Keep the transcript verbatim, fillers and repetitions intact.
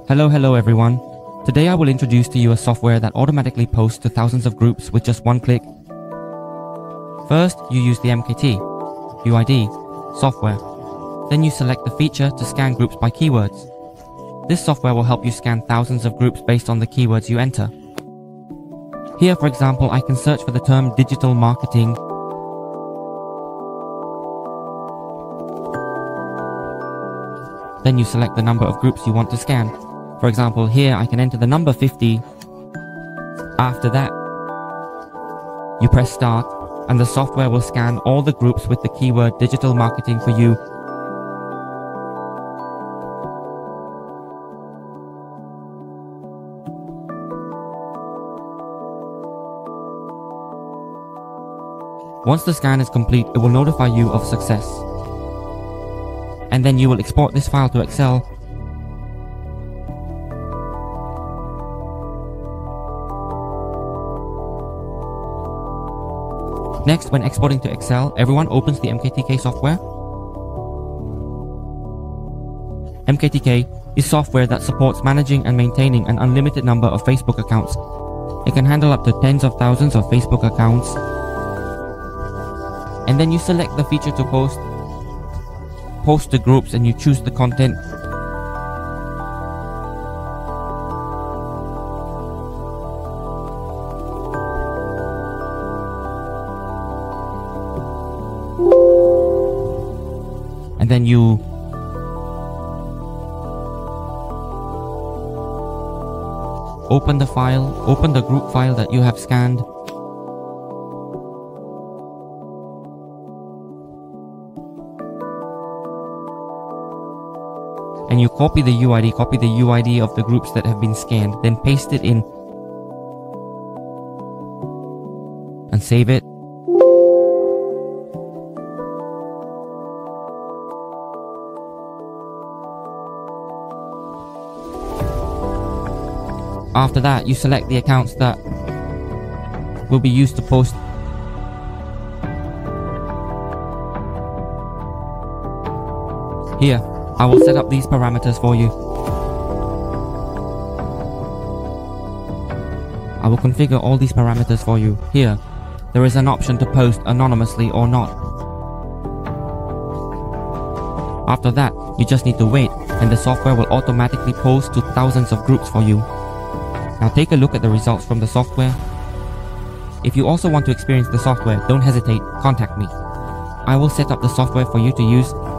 Hello, hello everyone. Today I will introduce to you a software that automatically posts to thousands of groups with just one click. First, you use the M K T, U I D, software. Then you select the feature to scan groups by keywords. This software will help you scan thousands of groups based on the keywords you enter. Here, for example, I can search for the term digital marketing. Then you select the number of groups you want to scan. For example, here I can enter the number fifty. After that, you press start and the software will scan all the groups with the keyword digital marketing for you. Once the scan is complete, it will notify you of success. And then you will export this file to Excel. Next, when exporting to Excel, everyone opens the M K T K software. M K T K is software that supports managing and maintaining an unlimited number of Facebook accounts. It can handle up to tens of thousands of Facebook accounts. And then you select the feature to post, post to groups, and you choose the content. And then you open the file, open the group file that you have scanned. And you copy the U I D, copy the U I D of the groups that have been scanned, then paste it in and save it. After that, you select the accounts that will be used to post. Here, I will set up these parameters for you. I will configure all these parameters for you. Here, there is an option to post anonymously or not. After that, you just need to wait, and the software will automatically post to thousands of groups for you. Now take a look at the results from the software. If you also want to experience the software, don't hesitate, contact me. I will set up the software for you to use